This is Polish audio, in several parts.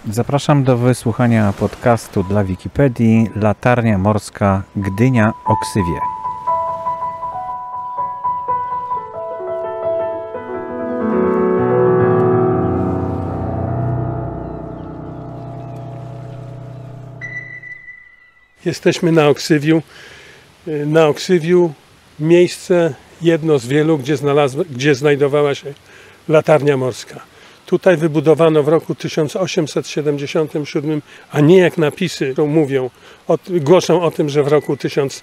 Zapraszam do wysłuchania podcastu dla Wikipedii Latarnia Morska Gdynia-Oksywie. Jesteśmy na Oksywiu. Na Oksywiu miejsce jedno z wielu, gdzie znajdowała się latarnia morska. Tutaj wybudowano w roku 1877, a nie jak napisy mówią, głoszą o tym, że w roku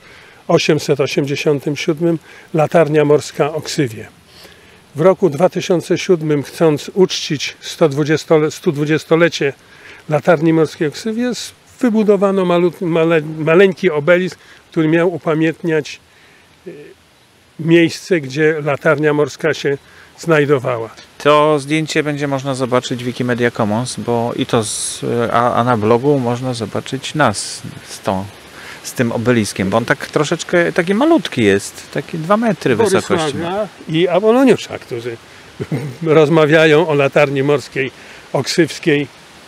1887 latarnia morska Oksywie. W roku 2007, chcąc uczcić 120-lecie latarni morskiej Oksywie, wybudowano maleńki obelisk, który miał upamiętniać miejsce, gdzie latarnia morska się znajdowała. To zdjęcie będzie można zobaczyć w Wikimedia Commons, a na blogu można zobaczyć nas z tym obeliskiem, bo on tak troszeczkę taki malutki jest, taki 2 metry wysokości. I Apolloniusza, którzy rozmawiają o latarni morskiej oksywskiej,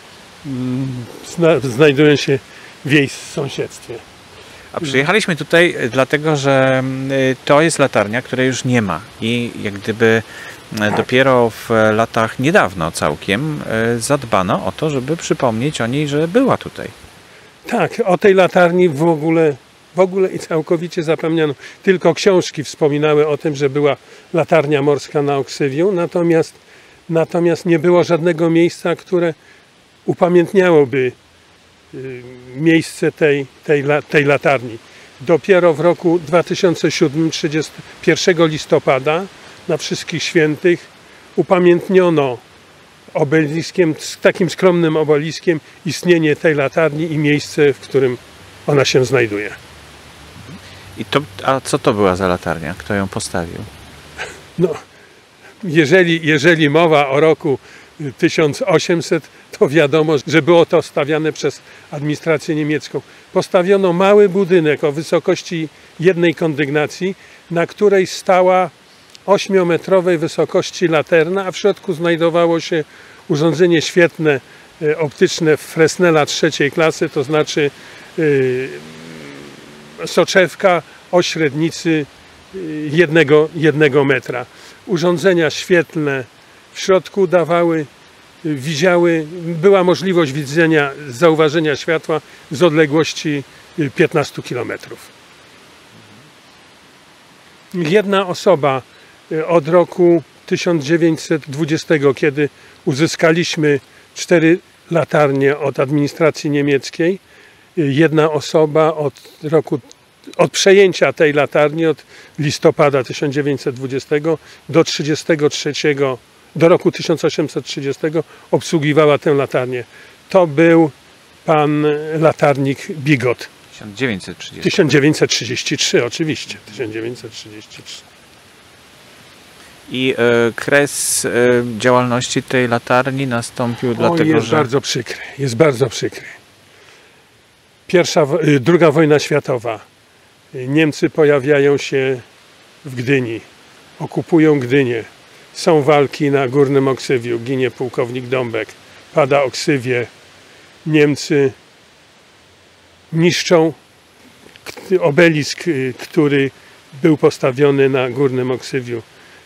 znajdują się w jej sąsiedztwie. A przyjechaliśmy tutaj dlatego, że to jest latarnia, której już nie ma i jak gdyby dopiero w latach niedawno całkiem zadbano o to, żeby przypomnieć o niej, że była tutaj. Tak, o tej latarni w ogóle i całkowicie zapomniano. Tylko książki wspominały o tym, że była latarnia morska na Oksywiu, natomiast nie było żadnego miejsca, które upamiętniałoby miejsce tej latarni. Dopiero w roku 2007, 1 listopada, na Wszystkich Świętych, upamiętniono obeliskiem, takim skromnym obeliskiem, istnienie tej latarni i miejsce, w którym ona się znajduje. A co to była za latarnia? Kto ją postawił? No, jeżeli mowa o roku 1800, to wiadomo, że było to stawiane przez administrację niemiecką. Postawiono mały budynek o wysokości jednej kondygnacji, na której stała 8-metrowej wysokości latarnia, a w środku znajdowało się urządzenie świetlne optyczne Fresnela 3. klasy, to znaczy soczewka o średnicy 1 metra. Urządzenia świetlne w środku była możliwość zauważenia światła z odległości 15 km. Jedna osoba od roku 1920, kiedy uzyskaliśmy 4 latarnie od administracji niemieckiej, jedna osoba od przejęcia tej latarni od listopada 1920 do roku 1830 obsługiwała tę latarnię. To był pan latarnik Bigot. 1933, oczywiście. 1933. I kres działalności tej latarni nastąpił dlatego, że... Jest bardzo przykry. II wojna światowa. Niemcy pojawiają się w Gdyni. Okupują Gdynię. Są walki na Górnym Oksywiu. Ginie pułkownik Dąbek. Pada Oksywie. Niemcy niszczą obelisk, który był postawiony na Górnym Oksywiu.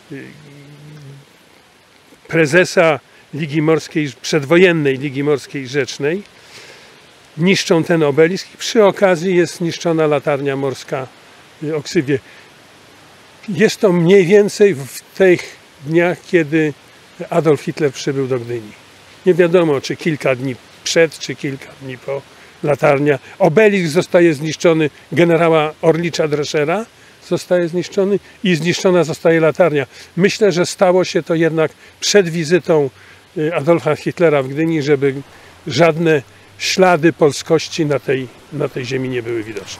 Prezesa Ligi Morskiej, przedwojennej Ligi Morskiej Rzecznej. Niszczą ten obelisk i przy okazji jest zniszczona latarnia morska Oksywie. Jest to mniej więcej w tych dniach, kiedy Adolf Hitler przybył do Gdyni. Nie wiadomo, czy kilka dni przed, czy kilka dni po latarnia. Obelisk zostaje zniszczony generała Orlicza-Dreschera, zostaje zniszczony i zniszczona zostaje latarnia. Myślę, że stało się to jednak przed wizytą Adolfa Hitlera w Gdyni, żeby żadne ślady polskości na tej ziemi nie były widoczne.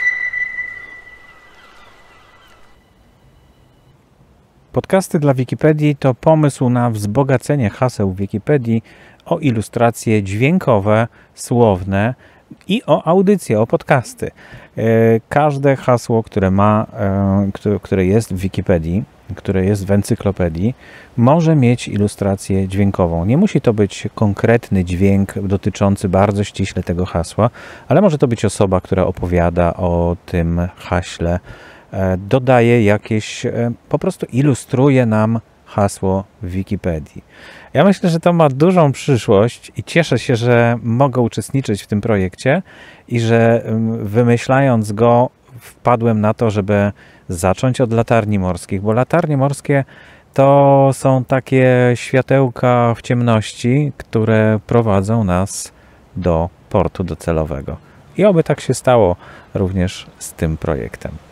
Podcasty dla Wikipedii to pomysł na wzbogacenie haseł Wikipedii o ilustracje dźwiękowe, słowne i o audycje, o podcasty. Każde hasło, które jest w Wikipedii, które jest w encyklopedii, może mieć ilustrację dźwiękową. Nie musi to być konkretny dźwięk dotyczący bardzo ściśle tego hasła, ale może to być osoba, która opowiada o tym haśle, dodaje jakieś, po prostu ilustruje nam hasło w Wikipedii. Ja myślę, że to ma dużą przyszłość i cieszę się, że mogę uczestniczyć w tym projekcie i że wymyślając go wpadłem na to, żeby zacząć od latarni morskich, bo latarnie morskie to są takie światełka w ciemności, które prowadzą nas do portu docelowego. I oby tak się stało również z tym projektem.